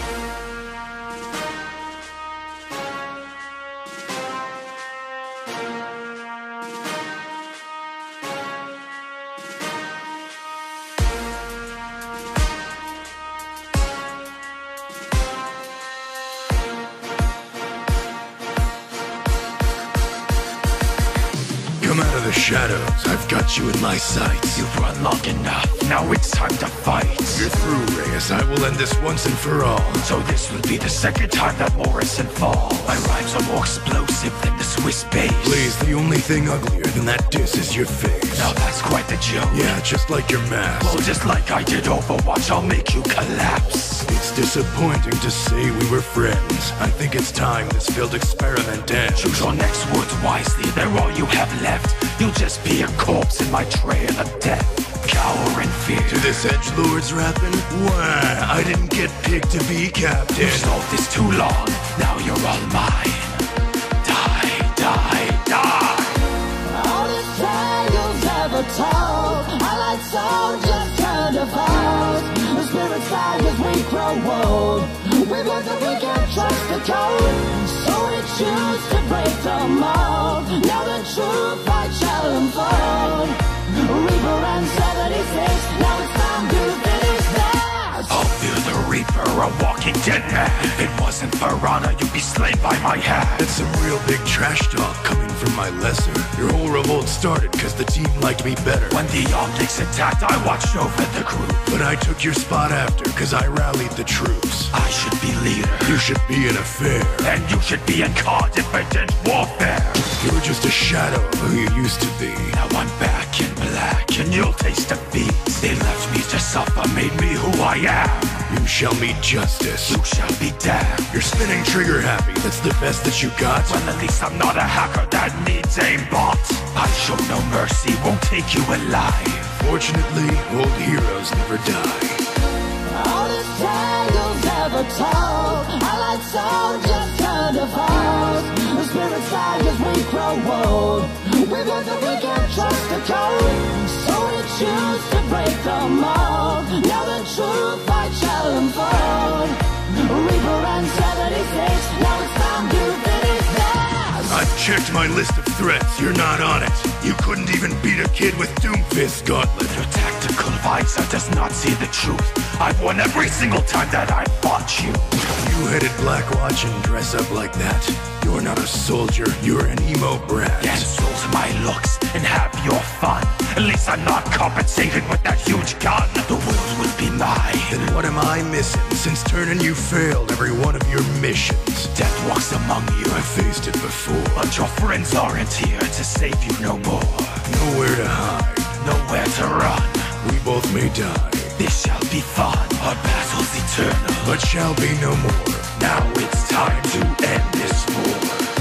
Come out of the shadows, I've got you in my sights. You've run long enough, now it's time to fight. You're through, Reyes, I will end this once and for all. So this will be the second time that Morrison falls. My rhymes are more explosive than the Swiss bass. Please, the only thing uglier than that diss is your face. Now that's quite the joke. Yeah, just like your mask. Well, just like I did Overwatch, I'll make you collapse. It's disappointing to say we were friends. I think it's time this failed experiment ends. Choose your next words wisely, they're all you have left. You'll just be a corpse in my trail of death. Cower in fear. To this edgelord's rapping? Why, I didn't get picked to be captain. You've stalled this too long, now you're all mine. Die, die, die. All the tales ever told, our lights all just turned to false. The spirits die as we grow old. We learn that we can't trust the code, so we choose to break the mold. Now the true fight shall unfold. Reaper and 76, now it's time to finish that. I'll fear the Reaper, a walking dead man. If it wasn't for honor, you'd be slain by my hand. That's some real big trash talk coming from my lesser. Your whole revolt started cause the team liked me better. When the Omnics attacked, I watched over the group. But I took your spot after cause I rallied the troops. I should be leader. You should be in a fair. And you should be in confident warfare. You're just a shadow of who you used to be. Now I'm back in black, and you'll taste defeat. They left me to suffer, made me who I am. You shall meet justice. You shall be damned. You're spinning trigger happy, that's the best that you got. Well, at least I'm not a hacker that needs aimbot. I show no mercy, won't take you alive. Fortunately, old heroes never die. All the tales ever told, our lights all just turned to false. The spirits die as we grow old. We learn that we can't trust the code, so we choose to break the mold. Now the true fight shall unfold. Reaper and 76, now it's time to finish this. I've checked my list of threats, you're not on it. You couldn't even beat a kid with Doomfist Gauntlet. Your tactical visor does not see the truth. I've won every single time that I've fought you. You headed Blackwatch and dress up like that. You're not a soldier, you're an emo brat. Cancel my looks and have your fun. At least I'm not compensated with that huge gun. The world will be mine. Then what am I missing? Since turning you failed every one of your missions. Death walks among you. I faced it before. But your friends aren't here to save you no more. Nowhere to hide, nowhere to run. We both may die. This shall be fun. Our battle's eternal, but shall be no more. Now it's time to end this war.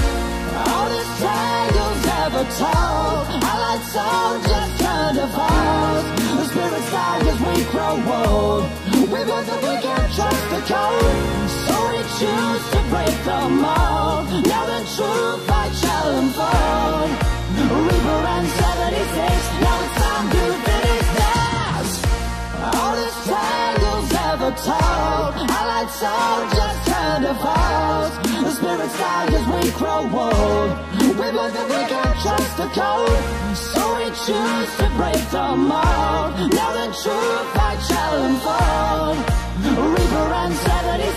All the tales ever told, our lights all just turned to false. The spirits die as we grow old. We learn that we can't trust the code, so we choose to break the mold. Now the true fight shall unfold. Reaper and 76, now it's time to finish this. All the tales ever told, our lights all just turned to false. The spirits die as we grow old. We learn that we can't trust the code, so we choose to break the mold. Now the true fight shall unfold. Reaper and 76.